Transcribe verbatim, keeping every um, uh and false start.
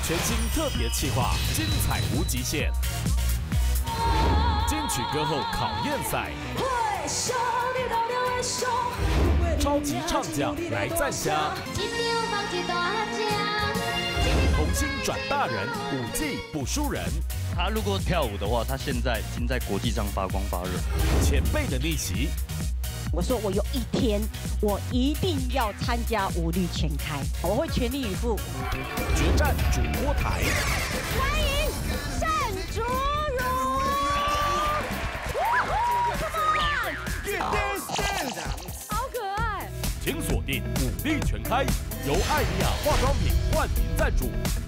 全新特别企划，精彩无极限。金曲歌后考验赛，超级唱将来赞虾，童星转大人，舞技不输人。 他如果跳舞的话，他现在已经在国际上发光发热。 前辈的逆袭。 我说我有一天，我一定要参加舞力全开，我会全力以赴。 决战主播台， 欢迎单竹如啊！好可爱！ 请锁定舞力全开，由艾迪亚化妆品冠名赞助。